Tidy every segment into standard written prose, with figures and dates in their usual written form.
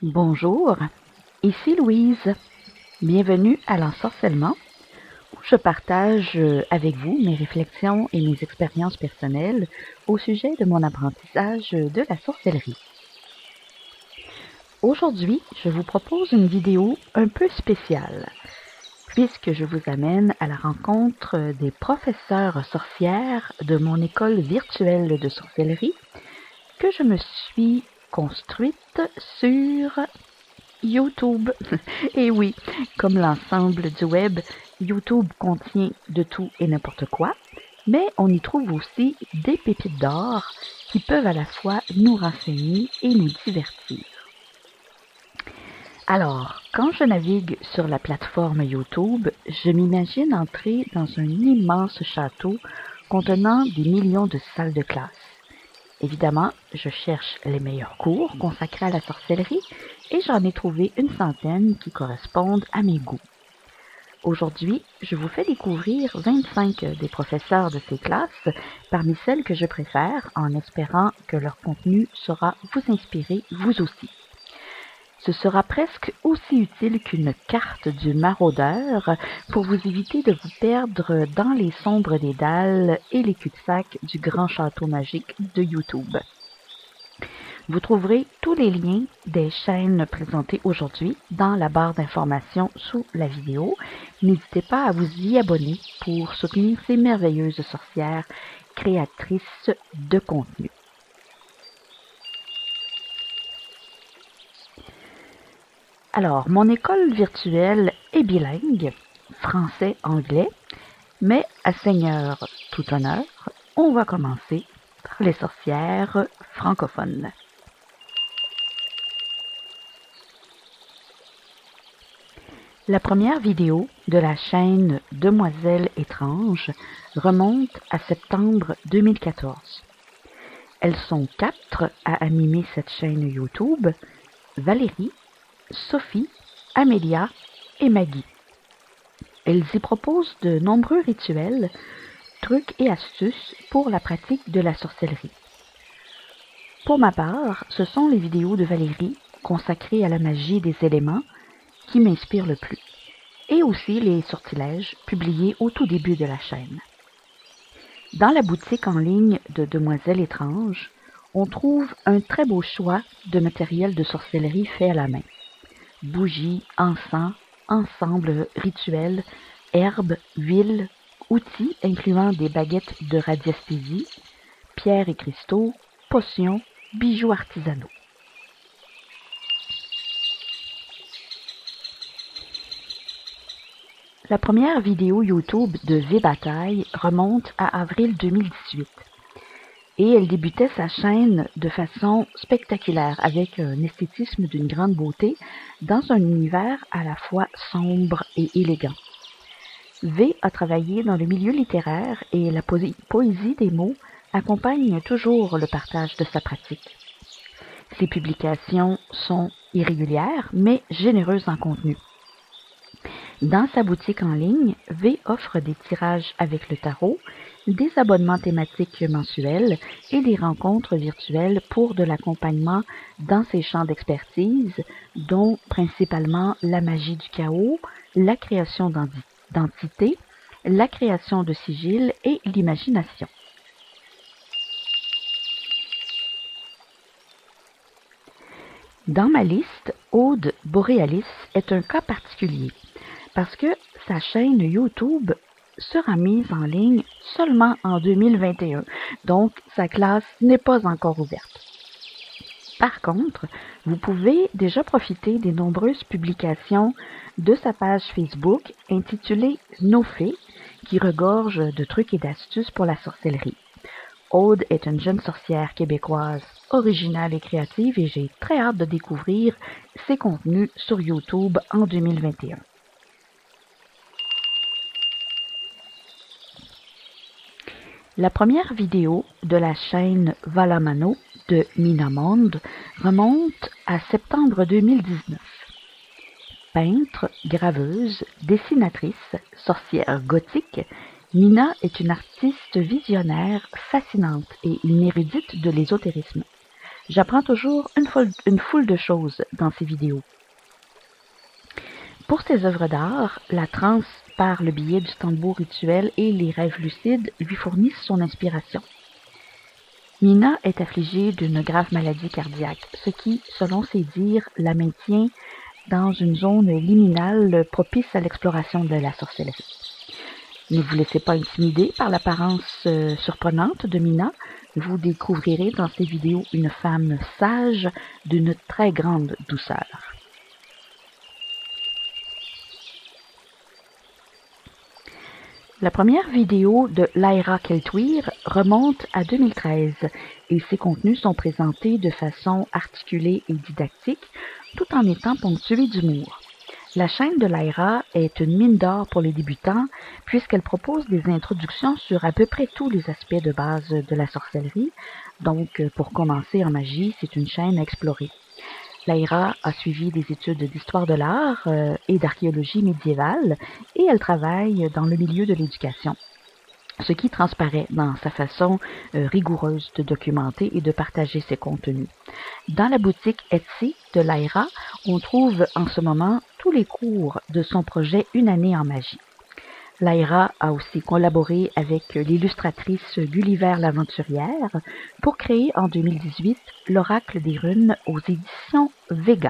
Bonjour, ici Louise. Bienvenue à l'ensorcellement où je partage avec vous mes réflexions et mes expériences personnelles au sujet de mon apprentissage de la sorcellerie. Aujourd'hui, je vous propose une vidéo un peu spéciale puisque je vous amène à la rencontre des professeurs sorcières de mon école virtuelle de sorcellerie que je me suis construite sur YouTube. Et oui, comme l'ensemble du web, YouTube contient de tout et n'importe quoi, mais on y trouve aussi des pépites d'or qui peuvent à la fois nous renseigner et nous divertir. Alors, quand je navigue sur la plateforme YouTube, je m'imagine entrer dans un immense château contenant des millions de salles de classe. Évidemment, je cherche les meilleurs cours consacrés à la sorcellerie et j'en ai trouvé une centaine qui correspondent à mes goûts. Aujourd'hui, je vous fais découvrir 25 des professeurs de ces classes parmi celles que je préfère en espérant que leur contenu saura vous inspirer vous aussi. Ce sera presque aussi utile qu'une carte du maraudeur pour vous éviter de vous perdre dans les sombres dédales et les cul-de-sac du grand château magique de YouTube. Vous trouverez tous les liens des chaînes présentées aujourd'hui dans la barre d'informations sous la vidéo. N'hésitez pas à vous y abonner pour soutenir ces merveilleuses sorcières créatrices de contenu. Alors, mon école virtuelle est bilingue, français-anglais, mais à Seigneur tout honneur, on va commencer par les sorcières francophones. La première vidéo de la chaîne Demoiselles étranges remonte à septembre 2014. Elles sont 4 à animer cette chaîne YouTube: Valérie, Sophie, Amélia et Maggie. Elles y proposent de nombreux rituels, trucs et astuces pour la pratique de la sorcellerie. Pour ma part, ce sont les vidéos de Valérie consacrées à la magie des éléments qui m'inspirent le plus, et aussi les sortilèges publiés au tout début de la chaîne. Dans la boutique en ligne de Demoiselles étranges, on trouve un très beau choix de matériel de sorcellerie fait à la main. Bougies, encens, ensembles rituels, herbes, huiles, outils incluant des baguettes de radiesthésie, pierres et cristaux, potions, bijoux artisanaux. La première vidéo YouTube de V-Bataille remonte à avril 2018. Et elle débutait sa chaîne de façon spectaculaire, avec un esthétisme d'une grande beauté, dans un univers à la fois sombre et élégant. V a travaillé dans le milieu littéraire et la poésie des mots accompagne toujours le partage de sa pratique. Ses publications sont irrégulières, mais généreuses en contenu. Dans sa boutique en ligne, V offre des tirages avec le tarot, des abonnements thématiques mensuels et des rencontres virtuelles pour de l'accompagnement dans ses champs d'expertise, dont principalement la magie du chaos, la création d'entités, la création de sigils et l'imagination. Dans ma liste, Aude Borealis est un cas particulier, parce que sa chaîne YouTube sera mise en ligne seulement en 2021, donc sa classe n'est pas encore ouverte. Par contre, vous pouvez déjà profiter des nombreuses publications de sa page Facebook intitulée Nos Fées, qui regorge de trucs et d'astuces pour la sorcellerie. Aude est une jeune sorcière québécoise originale et créative et j'ai très hâte de découvrir ses contenus sur YouTube en 2021. La première vidéo de la chaîne Valamano de Minamonde remonte à septembre 2019. Peintre, graveuse, dessinatrice, sorcière gothique, Mina est une artiste visionnaire fascinante et une érudite de l'ésotérisme. J'apprends toujours une foule de choses dans ces vidéos. Pour ses œuvres d'art, la transe par le biais du tambour rituel et les rêves lucides lui fournissent son inspiration. Mina est affligée d'une grave maladie cardiaque, ce qui, selon ses dires, la maintient dans une zone liminale propice à l'exploration de la sorcellerie. Ne vous laissez pas intimider par l'apparence surprenante de Mina. Vous découvrirez dans ces vidéos une femme sage d'une très grande douceur. La première vidéo de Lyra Keltwir remonte à 2013 et ses contenus sont présentés de façon articulée et didactique tout en étant ponctués d'humour. La chaîne de Lyra est une mine d'or pour les débutants puisqu'elle propose des introductions sur à peu près tous les aspects de base de la sorcellerie. Donc, pour commencer en magie, c'est une chaîne à explorer. Lyra a suivi des études d'histoire de l'art et d'archéologie médiévale et elle travaille dans le milieu de l'éducation, ce qui transparaît dans sa façon rigoureuse de documenter et de partager ses contenus. Dans la boutique Etsy de Lyra, on trouve en ce moment tous les cours de son projet Une année en magie. Lyra a aussi collaboré avec l'illustratrice Gulliver l'Aventurière pour créer en 2018 l'Oracle des runes aux éditions Vega.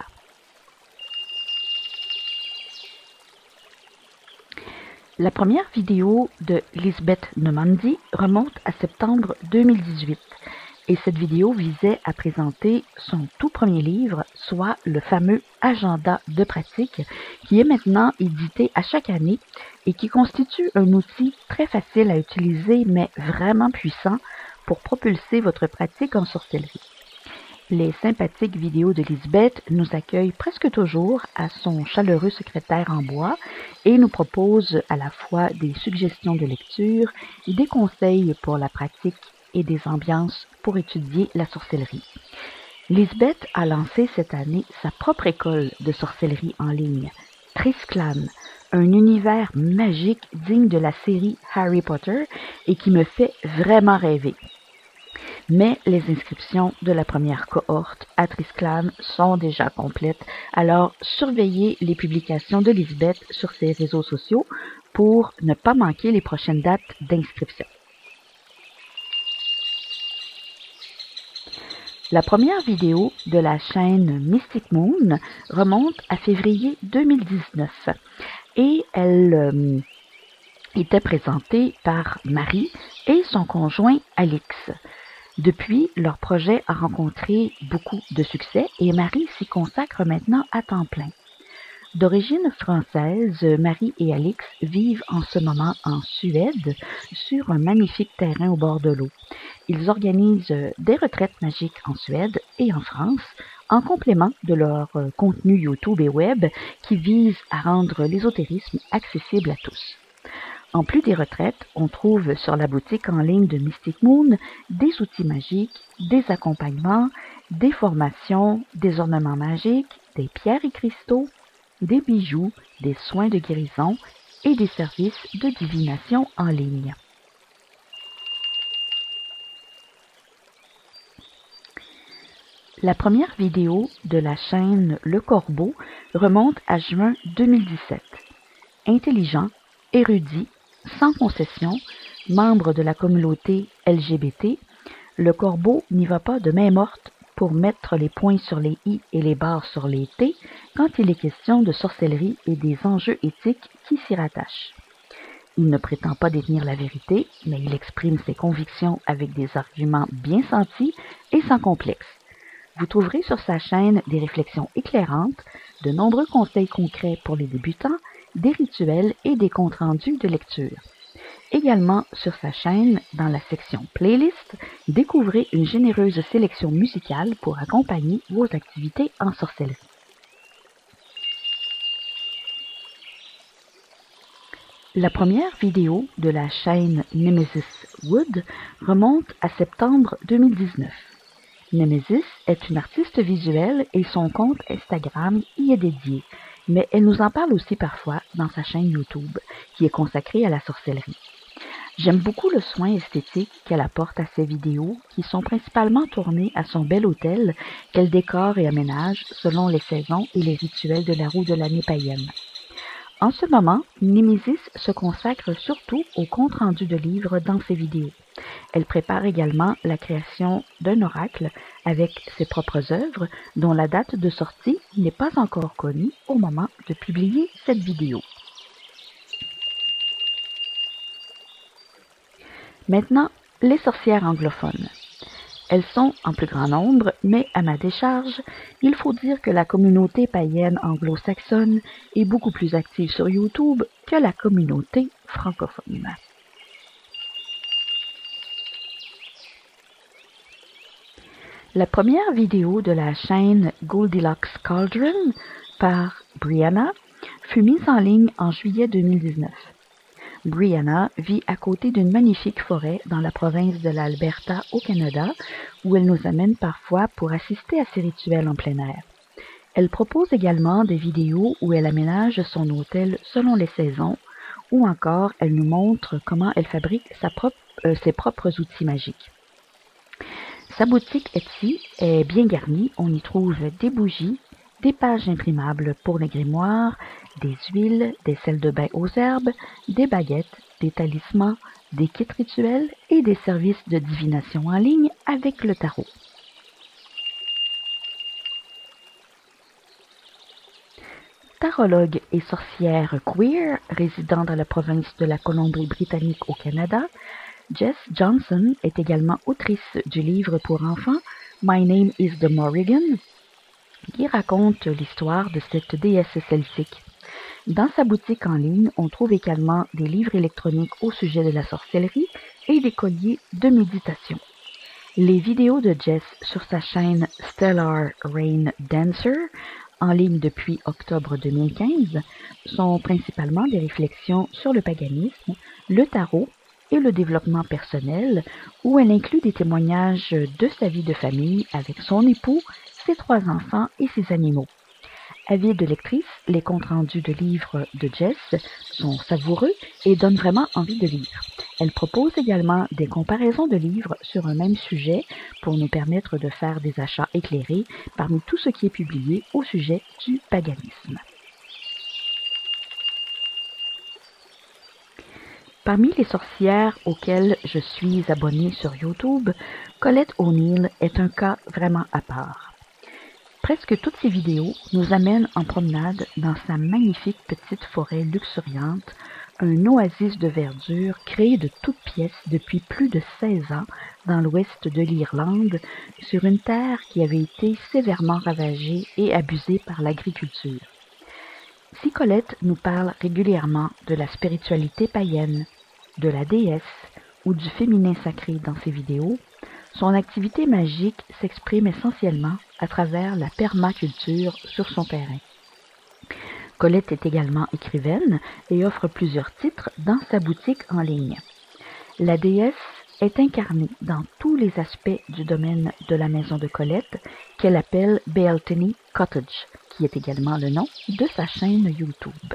La première vidéo de Lisbeth Nomandi remonte à septembre 2018 et cette vidéo visait à présenter son tout premier livre, soit le fameux agenda de pratique qui est maintenant édité à chaque année et qui constitue un outil très facile à utiliser mais vraiment puissant pour propulser votre pratique en sorcellerie. Les sympathiques vidéos de Lisbeth nous accueillent presque toujours à son chaleureux secrétaire en bois et nous propose à la fois des suggestions de lecture, des conseils pour la pratique et des ambiances pour étudier la sorcellerie. Lisbeth a lancé cette année sa propre école de sorcellerie en ligne, Trisclan, un univers magique digne de la série Harry Potter et qui me fait vraiment rêver. Mais les inscriptions de la première cohorte à Trisclan sont déjà complètes, alors surveillez les publications de Lisbeth sur ses réseaux sociaux pour ne pas manquer les prochaines dates d'inscription. La première vidéo de la chaîne Mystic Moon remonte à février 2019 et elle était présentée par Marie et son conjoint Alix. Depuis, leur projet a rencontré beaucoup de succès et Marie s'y consacre maintenant à temps plein. D'origine française, Marie et Alix vivent en ce moment en Suède sur un magnifique terrain au bord de l'eau. Ils organisent des retraites magiques en Suède et en France en complément de leur contenu YouTube et web qui vise à rendre l'ésotérisme accessible à tous. En plus des retraites, on trouve sur la boutique en ligne de Mystic Moon des outils magiques, des accompagnements, des formations, des ornements magiques, des pierres et cristaux, des bijoux, des soins de guérison et des services de divination en ligne. La première vidéo de la chaîne Le Corbeau remonte à juin 2017. Intelligent, érudit, sans concession, membre de la communauté LGBT, le Corbeau n'y va pas de main morte pour mettre les points sur les i et les barres sur les t quand il est question de sorcellerie et des enjeux éthiques qui s'y rattachent. Il ne prétend pas détenir la vérité, mais il exprime ses convictions avec des arguments bien sentis et sans complexe. Vous trouverez sur sa chaîne des réflexions éclairantes, de nombreux conseils concrets pour les débutants, des rituels et des comptes rendus de lecture. Également sur sa chaîne, dans la section Playlist, découvrez une généreuse sélection musicale pour accompagner vos activités en sorcellerie. La première vidéo de la chaîne Nemesis Wood remonte à septembre 2019. Nemesis est une artiste visuelle et son compte Instagram y est dédié, mais elle nous en parle aussi parfois dans sa chaîne YouTube, qui est consacrée à la sorcellerie. J'aime beaucoup le soin esthétique qu'elle apporte à ses vidéos, qui sont principalement tournées à son bel hôtel qu'elle décore et aménage selon les saisons et les rituels de la roue de l'année païenne. En ce moment, Nemesis se consacre surtout au compte-rendu de livres dans ses vidéos. Elle prépare également la création d'un oracle avec ses propres œuvres dont la date de sortie n'est pas encore connue au moment de publier cette vidéo. Maintenant, les sorcières anglophones. Elles sont en plus grand nombre, mais à ma décharge, il faut dire que la communauté païenne anglo-saxonne est beaucoup plus active sur YouTube que la communauté francophone. La première vidéo de la chaîne Goldilocks Cauldron par Brianna fut mise en ligne en juillet 2019. Brianna vit à côté d'une magnifique forêt dans la province de l'Alberta au Canada, où elle nous amène parfois pour assister à ses rituels en plein air. Elle propose également des vidéos où elle aménage son hôtel selon les saisons, ou encore elle nous montre comment elle fabrique ses propres outils magiques. Sa boutique Etsy est bien garnie, on y trouve des bougies, des pages imprimables pour les grimoires, des huiles, des sels de bain aux herbes, des baguettes, des talismans, des kits rituels et des services de divination en ligne avec le tarot. Tarologue et sorcière queer résidant dans la province de la Colombie-Britannique au Canada, Jess Johnson est également autrice du livre pour enfants My Name is the Morrigan, qui raconte l'histoire de cette déesse celtique. Dans sa boutique en ligne, on trouve également des livres électroniques au sujet de la sorcellerie et des colliers de méditation. Les vidéos de Jess sur sa chaîne Stellar Rain Dancer, en ligne depuis octobre 2015, sont principalement des réflexions sur le paganisme, le tarot et le développement personnel, où elle inclut des témoignages de sa vie de famille avec son époux, ses 3 enfants et ses animaux. Avide lectrice, les comptes rendus de livres de Jess sont savoureux et donnent vraiment envie de lire. Elle propose également des comparaisons de livres sur un même sujet pour nous permettre de faire des achats éclairés parmi tout ce qui est publié au sujet du paganisme. Parmi les sorcières auxquelles je suis abonnée sur YouTube, Colette O'Neill est un cas vraiment à part. Presque toutes ses vidéos nous amènent en promenade dans sa magnifique petite forêt luxuriante, un oasis de verdure créé de toutes pièces depuis plus de 16 ans dans l'ouest de l'Irlande, sur une terre qui avait été sévèrement ravagée et abusée par l'agriculture. Si Colette nous parle régulièrement de la spiritualité païenne, de la déesse ou du féminin sacré dans ses vidéos, son activité magique s'exprime essentiellement à travers la permaculture sur son terrain. Colette est également écrivaine et offre plusieurs titres dans sa boutique en ligne. La déesse est incarnée dans tous les aspects du domaine de la maison de Colette, qu'elle appelle Bealtaine Cottage, qui est également le nom de sa chaîne YouTube.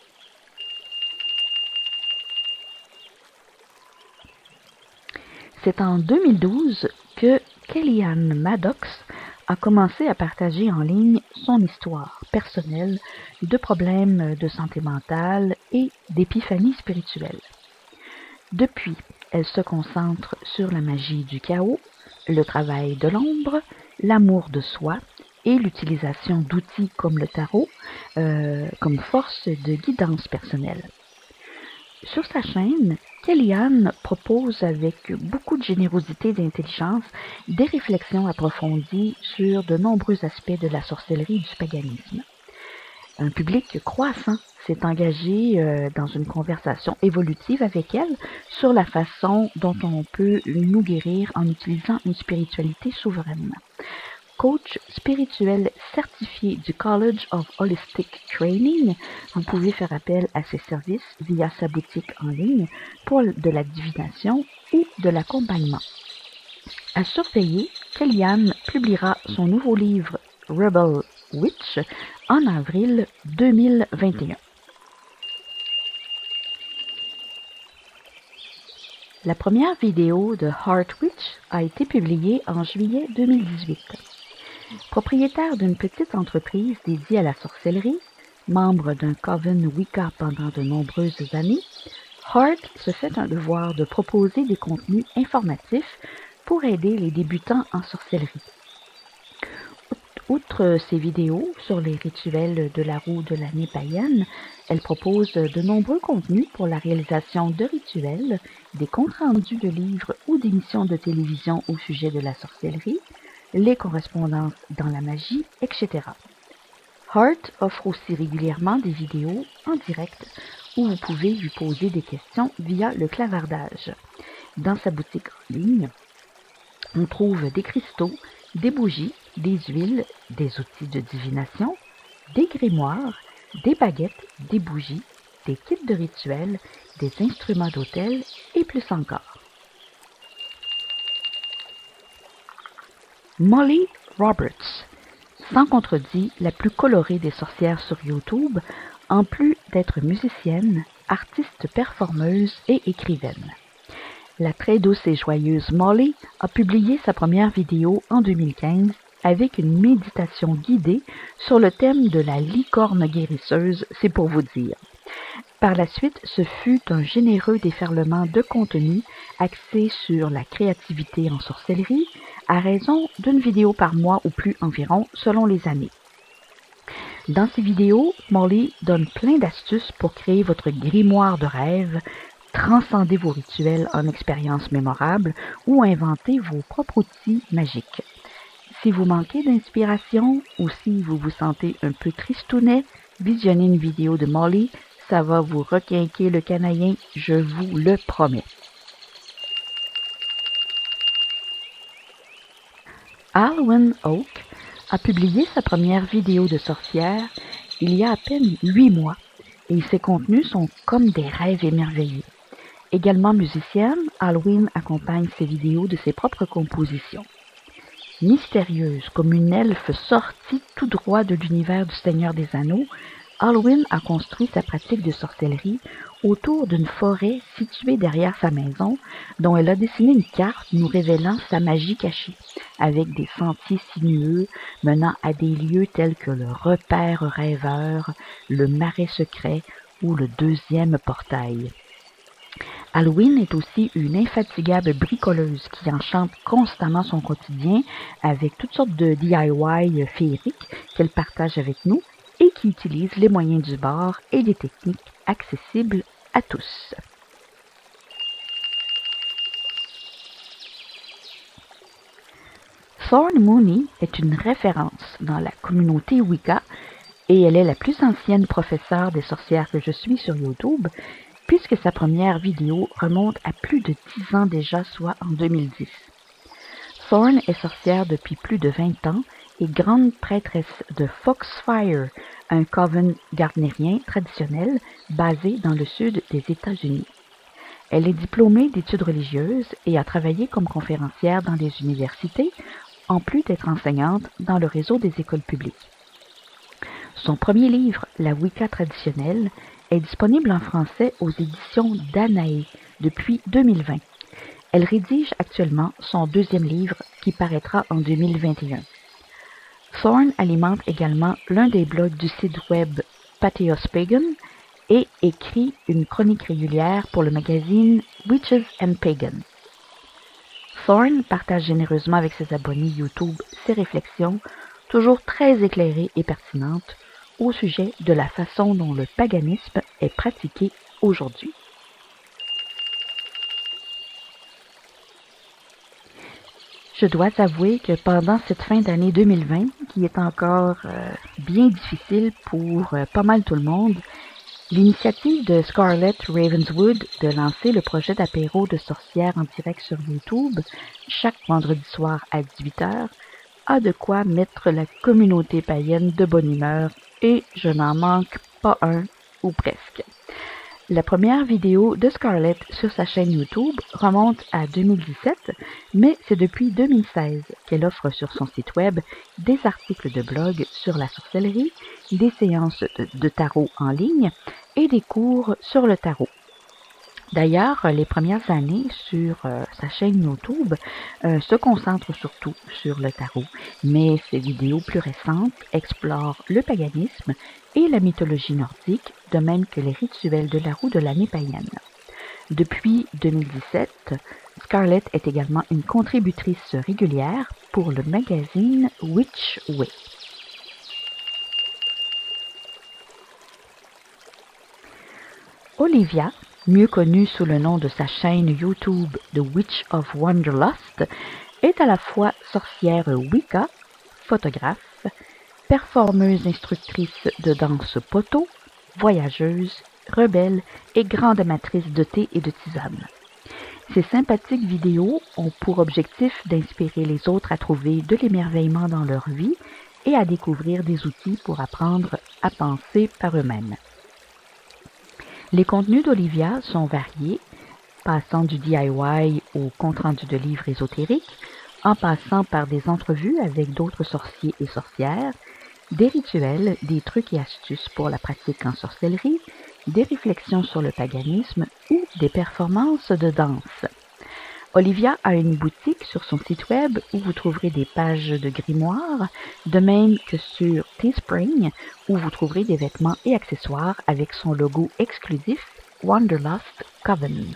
C'est en 2012 que Kellyanne Maddox a commencé à partager en ligne son histoire personnelle de problèmes de santé mentale et d'épiphanie spirituelle. Depuis, elle se concentre sur la magie du chaos, le travail de l'ombre, l'amour de soi et l'utilisation d'outils comme le tarot comme force de guidance personnelle. Sur sa chaîne, Kellyanne propose avec beaucoup de générosité et d'intelligence des réflexions approfondies sur de nombreux aspects de la sorcellerie et du paganisme. Un public croissant s'est engagé dans une conversation évolutive avec elle sur la façon dont on peut nous guérir en utilisant une spiritualité souveraine. Coach spirituel certifié du College of Holistic Training, vous pouvez faire appel à ses services via sa boutique en ligne pour de la divination ou de l'accompagnement. À surveiller, Kellyanne publiera son nouveau livre Rebel Witch en avril 2021. La première vidéo de Heart Witch a été publiée en juillet 2018. Propriétaire d'une petite entreprise dédiée à la sorcellerie, membre d'un coven Wicca pendant de nombreuses années, Heart se fait un devoir de proposer des contenus informatifs pour aider les débutants en sorcellerie. Outre ses vidéos sur les rituels de la roue de l'année païenne, elle propose de nombreux contenus pour la réalisation de rituels, des comptes rendus de livres ou d'émissions de télévision au sujet de la sorcellerie, les correspondances dans la magie, etc. Heart offre aussi régulièrement des vidéos en direct où vous pouvez lui poser des questions via le clavardage. Dans sa boutique en ligne, on trouve des cristaux, des bougies, des huiles, des outils de divination, des grimoires, des baguettes, des bougies, des kits de rituels, des instruments d'hôtel et plus encore. Molly Roberts, sans contredit la plus colorée des sorcières sur YouTube, en plus d'être musicienne, artiste performeuse et écrivaine. La très douce et joyeuse Molly a publié sa première vidéo en 2015 avec une méditation guidée sur le thème de la licorne guérisseuse, c'est pour vous dire. Par la suite, ce fut un généreux déferlement de contenu axé sur la créativité en sorcellerie, à raison d'une vidéo par mois ou plus environ, selon les années. Dans ces vidéos, Molly donne plein d'astuces pour créer votre grimoire de rêve, transcender vos rituels en expériences mémorables ou inventer vos propres outils magiques. Si vous manquez d'inspiration ou si vous vous sentez un peu tristounet, visionnez une vidéo de Molly, ça va vous requinquer le canadien, je vous le promets. Alwyn Oak a publié sa première vidéo de sorcière il y a à peine 8 mois et ses contenus sont comme des rêves émerveillés. Également musicienne, Alwyn accompagne ses vidéos de ses propres compositions. Mystérieuse comme une elfe sortie tout droit de l'univers du Seigneur des Anneaux, Alwyn a construit sa pratique de sorcellerie autour d'une forêt située derrière sa maison, dont elle a dessiné une carte nous révélant sa magie cachée, avec des sentiers sinueux menant à des lieux tels que le repère rêveur, le marais secret ou le deuxième portail. Alwyn est aussi une infatigable bricoleuse qui enchante constamment son quotidien avec toutes sortes de DIY féeriques qu'elle partage avec nous et qui utilise les moyens du bord et des techniques accessibles à tous. Thorn Mooney est une référence dans la communauté Wicca et elle est la plus ancienne professeure des sorcières que je suis sur YouTube, puisque sa première vidéo remonte à plus de 10 ans déjà, soit en 2010. Thorn est sorcière depuis plus de 20 ans et grande prêtresse de Foxfire, un coven gardnérien traditionnel basé dans le sud des États-Unis. Elle est diplômée d'études religieuses et a travaillé comme conférencière dans des universités, en plus d'être enseignante dans le réseau des écoles publiques. Son premier livre, La Wicca traditionnelle, est disponible en français aux éditions Danae depuis 2020. Elle rédige actuellement son deuxième livre qui paraîtra en 2021. Thorn alimente également l'un des blogs du site web Patheos Pagan et écrit une chronique régulière pour le magazine Witches and Pagan. Thorn partage généreusement avec ses abonnés YouTube ses réflexions, toujours très éclairées et pertinentes, au sujet de la façon dont le paganisme est pratiqué aujourd'hui. Je dois avouer que pendant cette fin d'année 2020, qui est encore bien difficile pour pas mal tout le monde, l'initiative de Scarlett Ravenswood de lancer le projet d'apéro de sorcières en direct sur YouTube chaque vendredi soir à 18h a de quoi mettre la communauté païenne de bonne humeur et je n'en manque pas un ou presque. La première vidéo de Scarlett sur sa chaîne YouTube remonte à 2017, mais c'est depuis 2016 qu'elle offre sur son site web des articles de blog sur la sorcellerie, des séances de tarot en ligne et des cours sur le tarot. D'ailleurs, les premières années sur sa chaîne YouTube se concentrent surtout sur le tarot, mais ses vidéos plus récentes explorent le paganisme et la mythologie nordique, de même que les rituels de la roue de l'année païenne. Depuis 2017, Scarlett est également une contributrice régulière pour le magazine Witch Way. Olivia, mieux connue sous le nom de sa chaîne YouTube The Witch of Wanderlust, est à la fois sorcière Wicca, photographe, performeuse instructrice de danse poto, voyageuse, rebelle et grande amatrice de thé et de tisane. Ces sympathiques vidéos ont pour objectif d'inspirer les autres à trouver de l'émerveillement dans leur vie et à découvrir des outils pour apprendre à penser par eux-mêmes. Les contenus d'Olivia sont variés, passant du DIY au compte-rendu de livres ésotériques, en passant par des entrevues avec d'autres sorciers et sorcières, des rituels, des trucs et astuces pour la pratique en sorcellerie, des réflexions sur le paganisme ou des performances de danse. Olivia a une boutique sur son site web où vous trouverez des pages de grimoire, de même que sur Teespring où vous trouverez des vêtements et accessoires avec son logo exclusif Wanderlust Coven.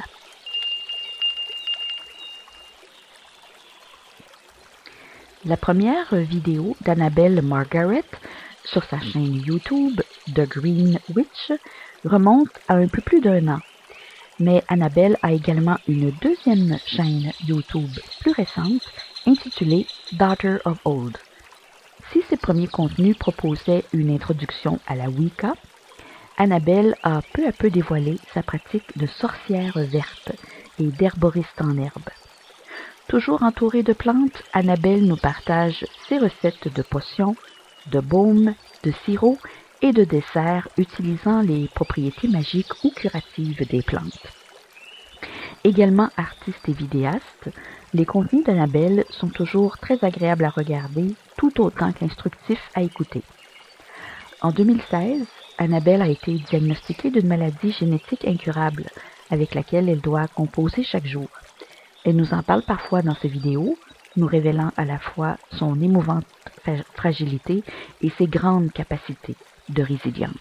La première vidéo d'Annabelle Margaret sur sa chaîne YouTube The Green Witch remonte à un peu plus d'1 an. Mais Annabelle a également une deuxième chaîne YouTube plus récente intitulée Daughter of Old. Si ses premiers contenus proposaient une introduction à la Wicca, Annabelle a peu à peu dévoilé sa pratique de sorcière verte et d'herboriste en herbe. Toujours entourée de plantes, Annabelle nous partage ses recettes de potions, de baumes, de sirops et de desserts utilisant les propriétés magiques ou curatives des plantes. Également artiste et vidéaste, les contenus d'Annabelle sont toujours très agréables à regarder, tout autant qu'instructifs à écouter. En 2016, Annabelle a été diagnostiquée d'une maladie génétique incurable avec laquelle elle doit composer chaque jour. Elle nous en parle parfois dans ses vidéos, nous révélant à la fois son émouvante fragilité et ses grandes capacités de résilience.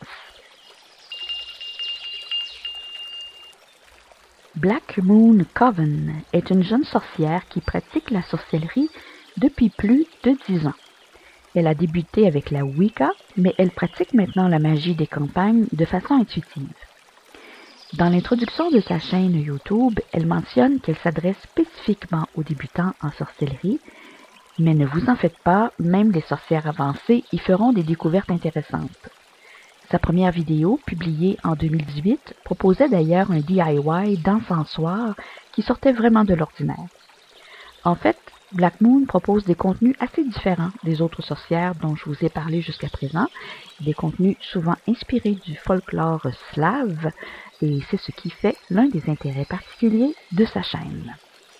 Black Moon Coven est une jeune sorcière qui pratique la sorcellerie depuis plus de 10 ans. Elle a débuté avec la Wicca, mais elle pratique maintenant la magie des campagnes de façon intuitive. Dans l'introduction de sa chaîne YouTube, elle mentionne qu'elle s'adresse spécifiquement aux débutants en sorcellerie, mais ne vous en faites pas, même les sorcières avancées y feront des découvertes intéressantes. Sa première vidéo, publiée en 2018, proposait d'ailleurs un DIY d'encensoir qui sortait vraiment de l'ordinaire. En fait, Black Moon propose des contenus assez différents des autres sorcières dont je vous ai parlé jusqu'à présent, des contenus souvent inspirés du folklore slave, et c'est ce qui fait l'un des intérêts particuliers de sa chaîne.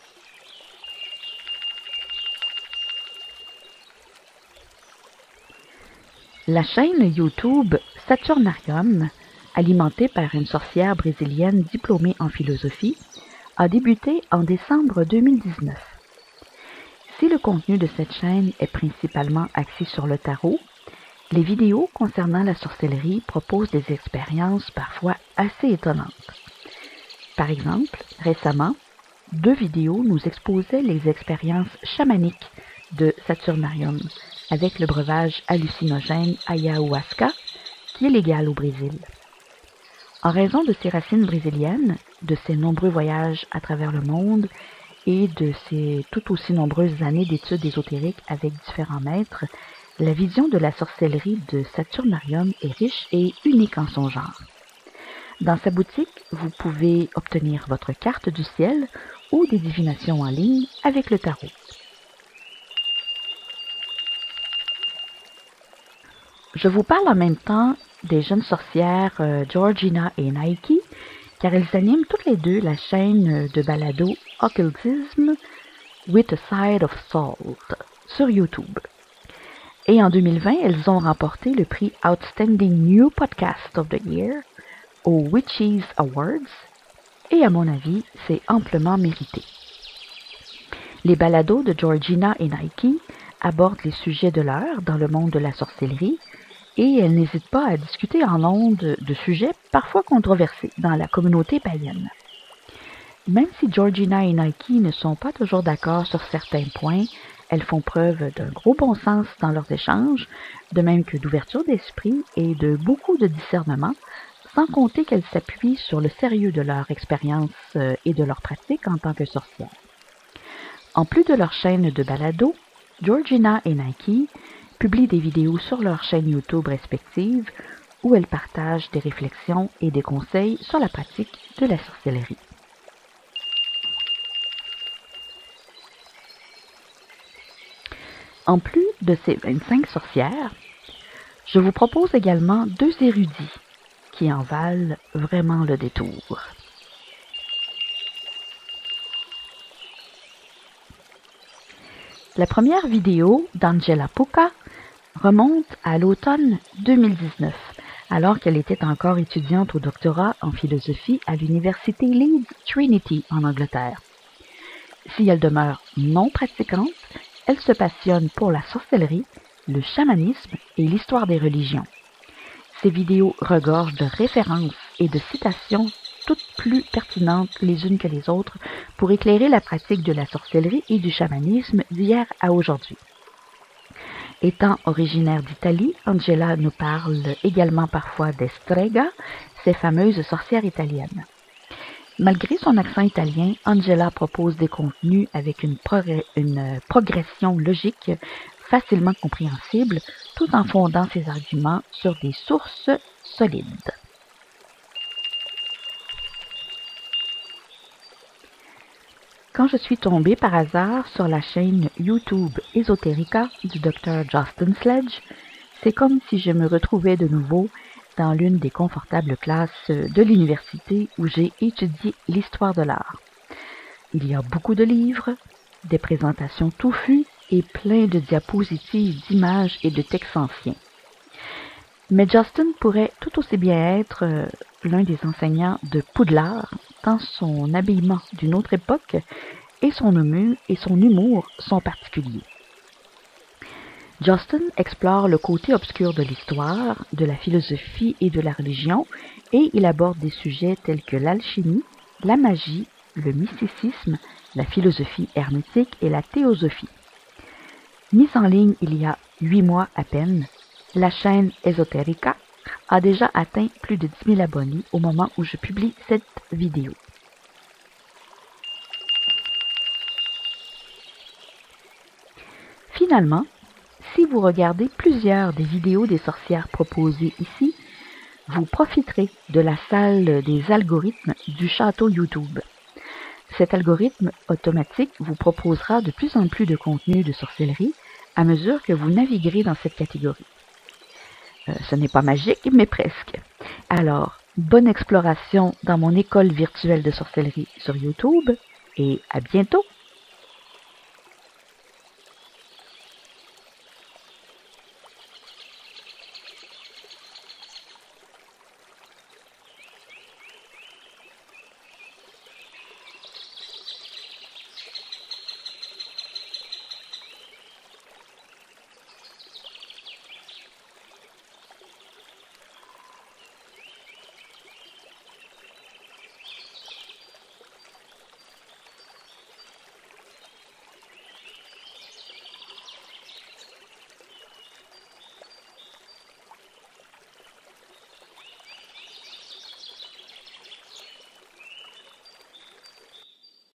La chaîne YouTube Saturnarium, alimentée par une sorcière brésilienne diplômée en philosophie, a débuté en décembre 2019. Si le contenu de cette chaîne est principalement axé sur le tarot, les vidéos concernant la sorcellerie proposent des expériences parfois assez étonnantes. Par exemple, récemment, 2 vidéos nous exposaient les expériences chamaniques de Saturnarium avec le breuvage hallucinogène ayahuasca qui est légal au Brésil. En raison de ses racines brésiliennes, de ses nombreux voyages à travers le monde et de ses tout aussi nombreuses années d'études ésotériques avec différents maîtres, la vision de la sorcellerie de Saturnarium est riche et unique en son genre. Dans sa boutique, vous pouvez obtenir votre carte du ciel ou des divinations en ligne avec le tarot. Je vous parle en même temps des jeunes sorcières Georgina et Nike, car elles animent toutes les deux la chaîne de balado Occultism with a Side of Salt sur YouTube. Et en 2020, elles ont remporté le prix Outstanding New Podcast of the Year aux Witches Awards et à mon avis, c'est amplement mérité. Les balados de Georgina et Nike abordent les sujets de l'heure dans le monde de la sorcellerie et elle n'hésite pas à discuter en ondes de sujets parfois controversés dans la communauté païenne. Même si Georgina et Nike ne sont pas toujours d'accord sur certains points, elles font preuve d'un gros bon sens dans leurs échanges, de même que d'ouverture d'esprit et de beaucoup de discernement, sans compter qu'elles s'appuient sur le sérieux de leur expérience et de leur pratique en tant que sorcières. En plus de leur chaîne de balado, Georgina et Nike publient des vidéos sur leur chaîne YouTube respectives où elles partagent des réflexions et des conseils sur la pratique de la sorcellerie. En plus de ces 25 sorcières, je vous propose également 2 érudits qui en valent vraiment le détour. La première vidéo d'Angela Pucca remonte à l'automne 2019, alors qu'elle était encore étudiante au doctorat en philosophie à l'université Leeds Trinity en Angleterre. Si elle demeure non pratiquante, elle se passionne pour la sorcellerie, le chamanisme et l'histoire des religions. Ces vidéos regorgent de références et de citations toutes plus pertinentes les unes que les autres pour éclairer la pratique de la sorcellerie et du chamanisme d'hier à aujourd'hui. Étant originaire d'Italie, Angela nous parle également parfois d'Estrega, ces fameuses sorcières italiennes. Malgré son accent italien, Angela propose des contenus avec une progression logique facilement compréhensible, tout en fondant ses arguments sur des sources solides. Quand je suis tombée par hasard sur la chaîne YouTube Esoterica du Dr. Justin Sledge, c'est comme si je me retrouvais de nouveau dans l'une des confortables classes de l'université où j'ai étudié l'histoire de l'art. Il y a beaucoup de livres, des présentations touffues et plein de diapositives d'images et de textes anciens. Mais Justin pourrait tout aussi bien être l'un des enseignants de Poudlard, tant son habillement d'une autre époque et son humour sont particuliers. Justin explore le côté obscur de l'histoire, de la philosophie et de la religion, et il aborde des sujets tels que l'alchimie, la magie, le mysticisme, la philosophie hermétique et la théosophie. Mise en ligne il y a 8 mois à peine, la chaîne Esoterica a déjà atteint plus de 10 000 abonnés au moment où je publie cette vidéo. Finalement, si vous regardez plusieurs des vidéos des sorcières proposées ici, vous profiterez de la salle des algorithmes du château YouTube. Cet algorithme automatique vous proposera de plus en plus de contenus de sorcellerie à mesure que vous naviguerez dans cette catégorie. Ce n'est pas magique, mais presque. Alors, bonne exploration dans mon école virtuelle de sorcellerie sur YouTube et à bientôt!